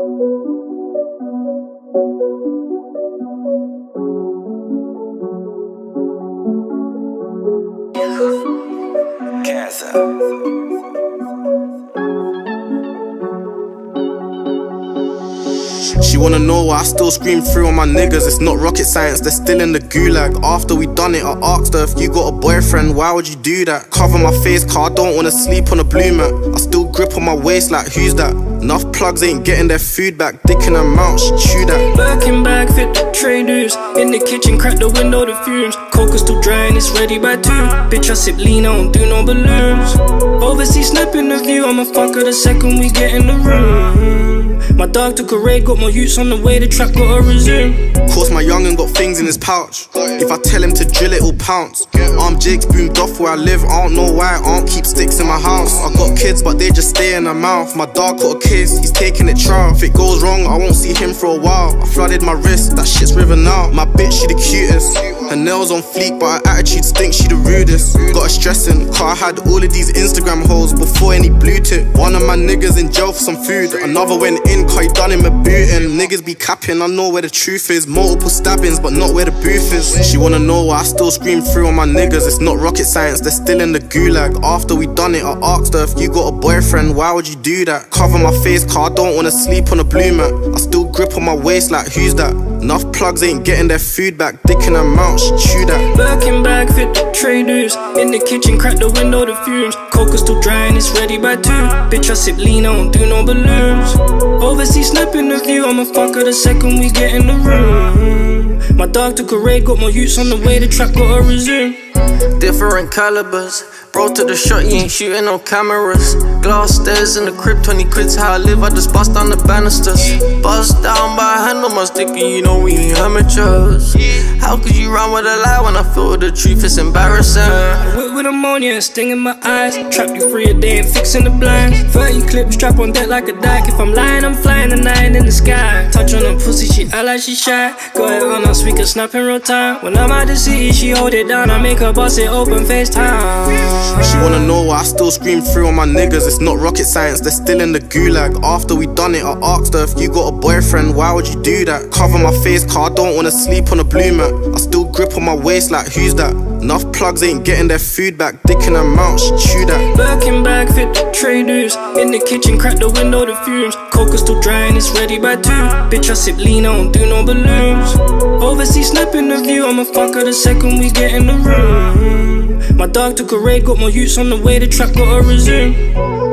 She wanna know why I still scream through on my niggas. It's not rocket science, they're still in the gulag. After we done it, I asked her, if you got a boyfriend, why would you do that? Cover my face, car, I don't wanna sleep on a blue mat. I still grip on my waist like, who's that? Nuff plugs ain't getting their food back. Dick in her mouth, she chew that. Birkin bag fit the Trey Deuce. In the kitchen, crack the window, the fumes. Coke is still dry and it's ready by 2. Bitch, I sip lean, I don't do no balloons. Overseas snapping the view, I'ma fuck her the second we get in the room. My dog took a raid, got more yutes on the way, the trap gotta resume. Course my youngin got things in his pouch. If I tell him to drill it, he'll pounce. Arm jigs boomed off where I live, I don't know why I don't keep sticks in my house. I got kids but they just stay in her mouth. My dog got a case, he's taking it trial. If it goes wrong, I won't see him for a while. I flooded my wrist, that shit's river now. My bitch, she the cutest. Her nails on fleek, but her attitude stinks, she the rudest. Got her stressing, cause I had all of these Instagram hoes before any blue tick. One of my niggas in jail for some food, another went in cause he done him a booting. Niggas be capping, I know where the truth is. Multiple stabbings, but not where the booth is. She wanna know why I still scream through on my niggas. It's not rocket science, they're still in the gulag. After we done it, I asked her, if you got a boyfriend, why would you do that? Cover my face, cause I don't wanna sleep on a blue mat. I still grip on my waist like, who's that? Nuff plugs ain't getting their food back. Dick in her mouth, she chew that. Birkin bag fit the Trey Deuce. In the kitchen, crack the window, the fumes. Coke is still dry and it's ready by 2. Bitch, I sip lean, I don't do no balloons. Overseas snapping the view, I'ma fuck her the second we get in the room. My dog took a raid, got more yutes on the way, the trap gotta resume. Different calibers. Bro took the shot, he ain't shooting no cameras. Glass stairs in the crib, 20 quid's how I live, I just bust down the banisters. Bust down by hand on my stick and you know we ain't amateurs. How could you run with a lie when I feel the truth, it's embarrassing. Whip with ammonia, sting in my eyes. Trap you free a day and fixing the blinds. 30 clips, strap on deck like a dyke. If I'm lying, I'm flying the night in the sky. Touch on her pussy, she act like she shy. Got it on her speaker, snap in real time. When I'm out the city, she hold it down. I make her bust it open, FaceTime. She wanna know why I still scream through on my niggas. It's not rocket science, they're still in the gulag. After we done it, I asked her, if you got a boyfriend, why would you do that? Cover my face, cause I don't wanna sleep on a blue mat. I still grip on my waist like, who's that? Nuff plugs ain't getting their food back. Dick in her mouth, she chew that. Birkin bag fit the Trey Deuce. In the kitchen, crack the window, the fumes. Coke is still dry and it's ready by 2. Bitch, I sip lean, I don't do no balloons. Overseas snapping the view, I'ma fuck her the second we get in the room. My dog took a raid, got more yutes on the way, the trap gotta resume.